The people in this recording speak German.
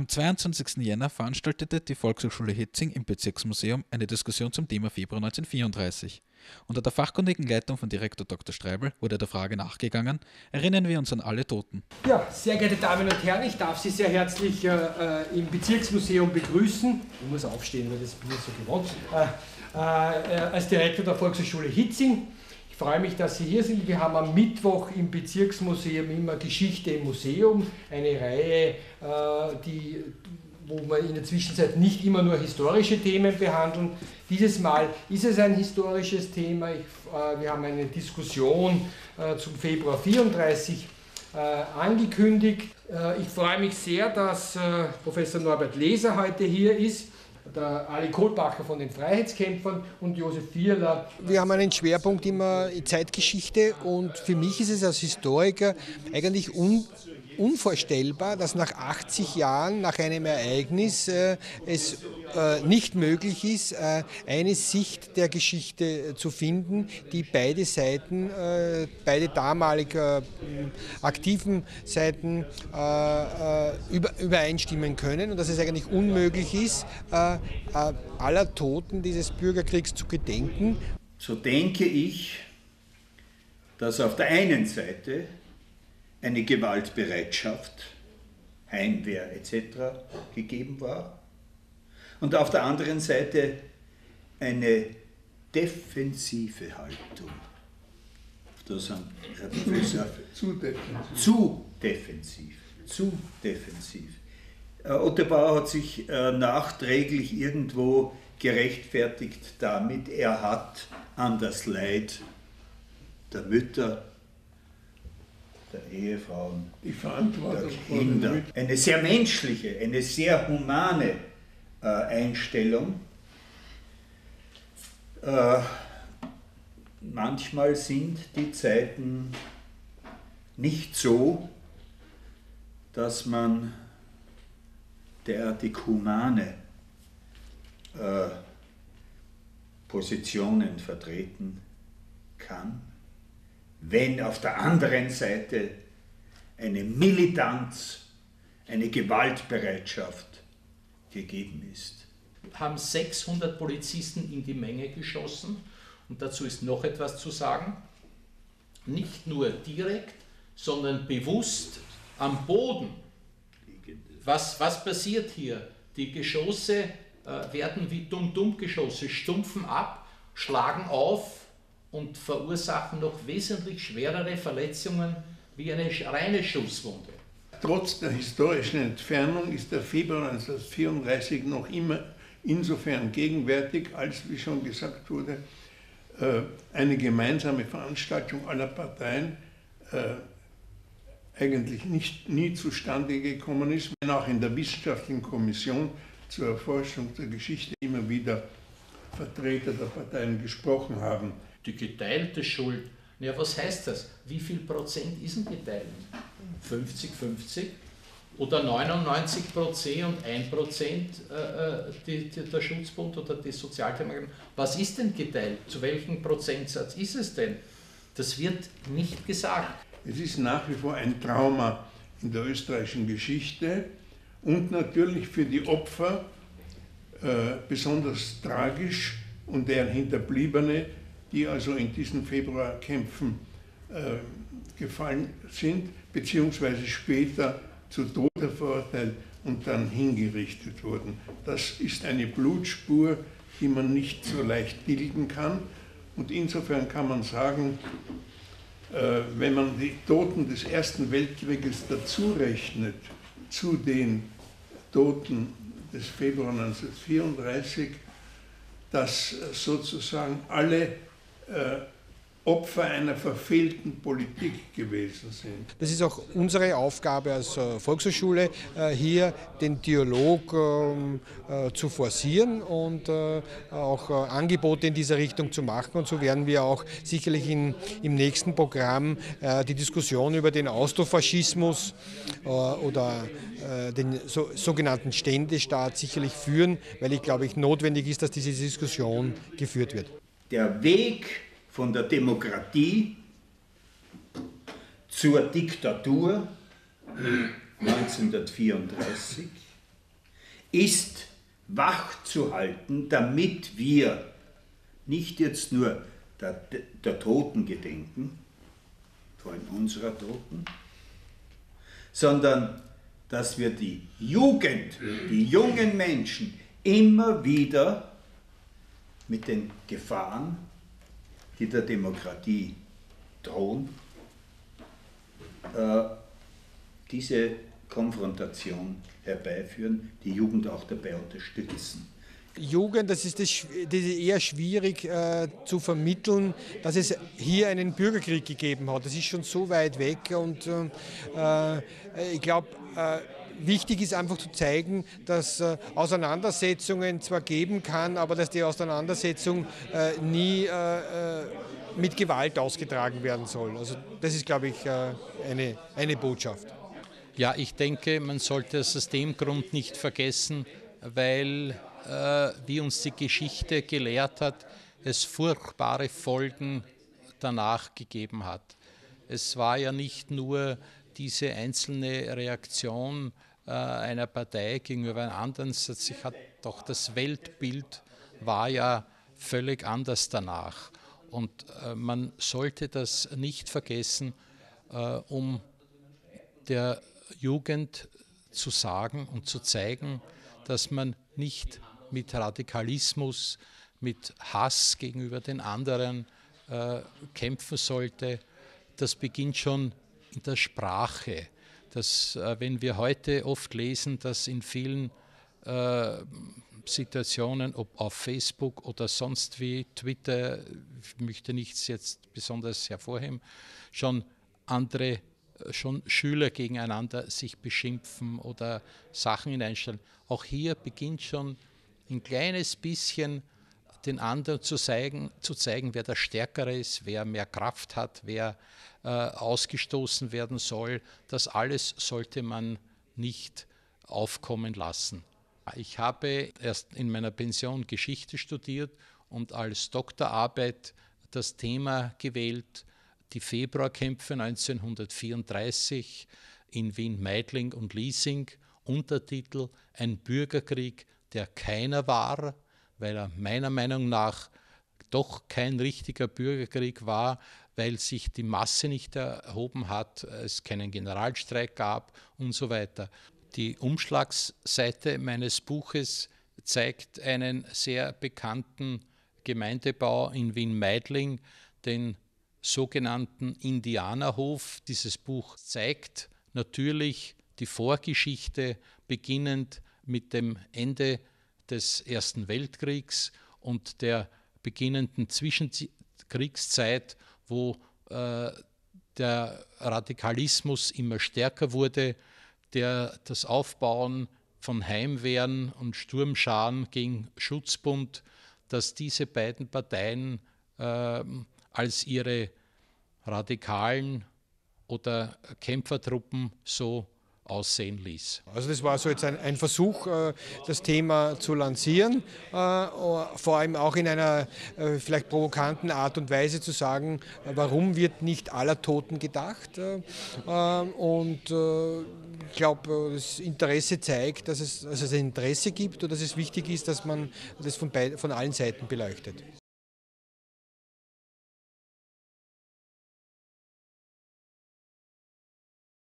Am 22. Jänner veranstaltete die Volkshochschule Hitzing im Bezirksmuseum eine Diskussion zum Thema Februar 1934. Unter der fachkundigen Leitung von Direktor Dr. Streibel wurde der Frage nachgegangen: Erinnern wir uns an alle Toten? Ja, sehr geehrte Damen und Herren, ich darf Sie sehr herzlich im Bezirksmuseum begrüßen. Ich muss aufstehen, weil das bin ich so gewohnt. Als Direktor der Volkshochschule Hitzing. Ich freue mich, dass Sie hier sind. Wir haben am Mittwoch im Bezirksmuseum immer Geschichte im Museum, eine Reihe, wo wir in der Zwischenzeit nicht immer nur historische Themen behandeln. Dieses Mal ist es ein historisches Thema. Wir haben eine Diskussion zum Februar 34 angekündigt. Ich freue mich sehr, dass Professor Norbert Leser heute hier ist, der Ali Kohlbacher von den Freiheitskämpfern und Josef Vierler. Wir haben einen Schwerpunkt immer in Zeitgeschichte und für mich ist es als Historiker eigentlich unvorstellbar, dass nach 80 Jahren, nach einem Ereignis, es nicht möglich ist, eine Sicht der Geschichte zu finden, die beide Seiten, beide damalig aktiven Seiten übereinstimmen können und dass es eigentlich unmöglich ist, aller Toten dieses Bürgerkriegs zu gedenken. So denke ich, dass auf der einen Seite eine Gewaltbereitschaft, Heimwehr etc. gegeben war und auf der anderen Seite eine defensive Haltung. Das haben Herr Professor zu defensiv. Otto Bauer hat sich nachträglich irgendwo gerechtfertigt damit, er hat an das Leid der Mütter, der Ehefrauen, der Kinder, eine sehr menschliche, eine sehr humane Einstellung. Manchmal sind die Zeiten nicht so, dass man derartig humane Positionen vertreten kann, wenn auf der anderen Seite eine Militanz, eine Gewaltbereitschaft gegeben ist. Haben 600 Polizisten in die Menge geschossen und dazu ist noch etwas zu sagen. Nicht nur direkt, sondern bewusst am Boden. Was passiert hier? Die Geschosse werden wie Dumm-Dumm-Geschosse, stumpfen ab, schlagen auf und verursachen noch wesentlich schwerere Verletzungen wie eine reine Schusswunde. Trotz der historischen Entfernung ist der Februar 1934 noch immer insofern gegenwärtig, als, wie schon gesagt wurde, eine gemeinsame Veranstaltung aller Parteien eigentlich nie zustande gekommen ist, wenn auch in der Wissenschaftlichen Kommission zur Erforschung der Geschichte immer wieder Vertreter der Parteien gesprochen haben. Die geteilte Schuld, ja, was heißt das? Wie viel Prozent ist denn geteilt? 50-50? Oder 99% und 1% der Schutzbund oder die Sozialdemokraten? Was ist denn geteilt? Zu welchem Prozentsatz ist es denn? Das wird nicht gesagt. Es ist nach wie vor ein Trauma in der österreichischen Geschichte und natürlich für die Opfer besonders tragisch und deren Hinterbliebene, die also in diesen Februarkämpfen gefallen sind, beziehungsweise später zu Tode verurteilt und dann hingerichtet wurden. Das ist eine Blutspur, die man nicht so leicht tilgen kann. Und insofern kann man sagen, wenn man die Toten des Ersten Weltkrieges dazu rechnet, zu den Toten des Februar 1934, dass sozusagen alle Opfer einer verfehlten Politik gewesen sind. Das ist auch unsere Aufgabe als Volkshochschule, hier den Dialog zu forcieren und auch Angebote in dieser Richtung zu machen. Und so werden wir auch sicherlich im nächsten Programm die Diskussion über den Austrofaschismus oder den sogenannten Ständestaat sicherlich führen, weil ich glaube, notwendig ist, dass diese Diskussion geführt wird. Der Weg von der Demokratie zur Diktatur 1934 ist wach zu halten, damit wir nicht jetzt nur der Toten gedenken, vor allem unserer Toten, sondern dass wir die Jugend, die jungen Menschen immer wieder mit den Gefahren, die der Demokratie drohen, diese Konfrontation herbeiführen, die Jugend auch dabei unterstützen. Jugend, das ist eher schwierig zu vermitteln, dass es hier einen Bürgerkrieg gegeben hat. Das ist schon so weit weg und ich glaube, wichtig ist einfach zu zeigen, dass Auseinandersetzungen zwar geben kann, aber dass die Auseinandersetzung nie mit Gewalt ausgetragen werden soll. Also das ist, glaube ich, eine Botschaft. Ja, ich denke, man sollte das aus dem Grund nicht vergessen, weil, wie uns die Geschichte gelehrt hat, es furchtbare Folgen danach gegeben hat. Es war ja nicht nur diese einzelne Reaktion einer Partei gegenüber einer anderen, doch das Weltbild war ja völlig anders danach. Und man sollte das nicht vergessen, um der Jugend zu sagen und zu zeigen, dass man nicht mit Radikalismus, mit Hass gegenüber den anderen kämpfen sollte. Das beginnt schon in der Sprache. Wenn wir heute oft lesen, dass in vielen Situationen, ob auf Facebook oder sonst wie Twitter, ich möchte nichts jetzt besonders hervorheben, schon Schüler gegeneinander sich beschimpfen oder Sachen hineinstellen. Auch hier beginnt schon ein kleines bisschen den anderen zu zeigen, wer der Stärkere ist, wer mehr Kraft hat, wer ausgestoßen werden soll. Das alles sollte man nicht aufkommen lassen. Ich habe erst in meiner Pension Geschichte studiert und als Doktorarbeit das Thema gewählt, die Februarkämpfe 1934 in Wien, Meidling und Liesing, Untertitel Ein Bürgerkrieg, der keiner war, weil er meiner Meinung nach doch kein richtiger Bürgerkrieg war, weil sich die Masse nicht erhoben hat, es keinen Generalstreik gab und so weiter. Die Umschlagsseite meines Buches zeigt einen sehr bekannten Gemeindebau in Wien-Meidling, den sogenannten Indianerhof. Dieses Buch zeigt natürlich die Vorgeschichte, beginnend mit dem Ende des Ersten Weltkriegs und der beginnenden Zwischenkriegszeit, wo der Radikalismus immer stärker wurde, das Aufbauen von Heimwehren und Sturmscharen gegen Schutzbund, dass diese beiden Parteien als ihre radikalen oder Kämpfertruppen so aussehen ließ. Also das war so jetzt ein Versuch, das Thema zu lancieren, vor allem auch in einer vielleicht provokanten Art und Weise zu sagen, warum wird nicht aller Toten gedacht? Und ich glaube, das Interesse zeigt, dass es ein Interesse gibt und dass es wichtig ist, dass man das von allen Seiten beleuchtet.